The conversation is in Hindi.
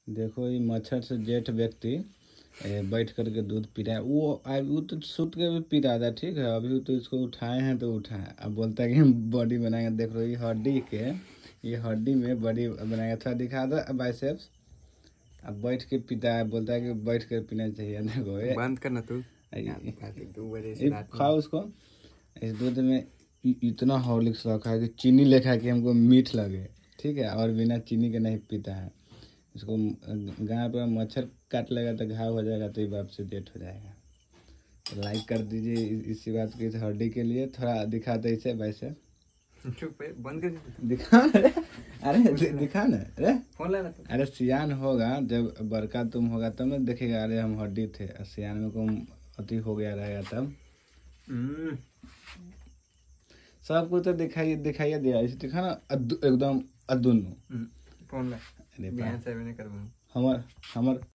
देखो ये मच्छर से जेठ व्यक्ति बैठ करके दूध पी रहा है। वो तो सूत के भी पी रहा था, ठीक है। अभी तो इसको उठाए हैं तो उठाए, अब बोलता है कि हम बॉडी बनाएंगे। देख लो ये हड्डी में बॉडी बनाएगा। थोड़ा दिखा दो बाइसेप्स। अब बैठ के पीता है, बोलता है कि बैठ कर पीना चाहिए। देखो बंद करना तू। 2 बजे से रात में खाओ उसको। इस दूध में इतना हॉर्लिक्स रखा है कि चीनी लेखा है कि हमको मीठ लगे, ठीक है। और बिना चीनी के नहीं पीता है। इसको गाँव पर मच्छर काट लेगा तो घाव हो जाएगा, तो ये बाप से डेट हो जाएगा। तो लाइक कर दीजिए इसी बात की, इस हड्डी के लिए। थोड़ा दिखा दे इसे वैसे। चुप है, बंद कर दे। दिखा अरे दिखा ना। अरे फोन लेना। अरे सियान होगा, जब बड़का तुम होगा तब ना देखेगा, अरे हम हड्डी थे। सियान में को अति हो गया रहेगा तब। सब कुछ तो दिखाइए दिया इसे। दिखा ना एकदम अदुन फोन ले। अरे बिहान से मैंने कर दूँ। हमर